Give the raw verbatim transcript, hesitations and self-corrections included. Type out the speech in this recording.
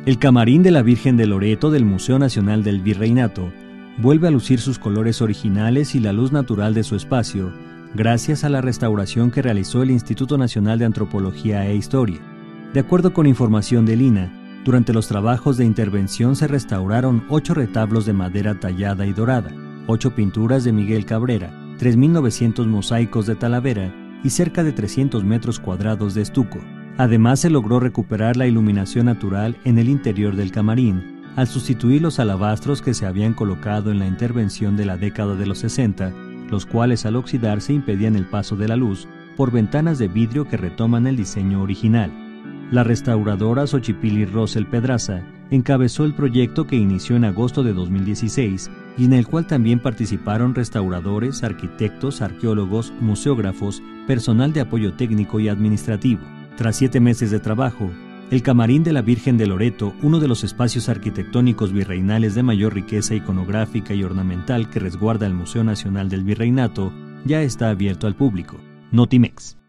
El camarín de la Virgen de Loreto del Museo Nacional del Virreinato vuelve a lucir sus colores originales y la luz natural de su espacio, gracias a la restauración que realizó el Instituto Nacional de Antropología e Historia. De acuerdo con información del I N A, durante los trabajos de intervención se restauraron ocho retablos de madera tallada y dorada, ocho pinturas de Miguel Cabrera, tres mil novecientos mosaicos de Talavera y cerca de trescientos metros cuadrados de estuco. Además, se logró recuperar la iluminación natural en el interior del camarín, al sustituir los alabastros que se habían colocado en la intervención de la década de los sesenta, los cuales al oxidarse impedían el paso de la luz por ventanas de vidrio que retoman el diseño original. La restauradora Xochipilli Rosell Pedraza encabezó el proyecto, que inició en agosto de dos mil dieciséis y en el cual también participaron restauradores, arquitectos, arqueólogos, museógrafos, personal de apoyo técnico y administrativo. Tras siete meses de trabajo, el Camarín de la Virgen de Loreto, uno de los espacios arquitectónicos virreinales de mayor riqueza iconográfica y ornamental que resguarda el Museo Nacional del Virreinato, ya está abierto al público. Notimex.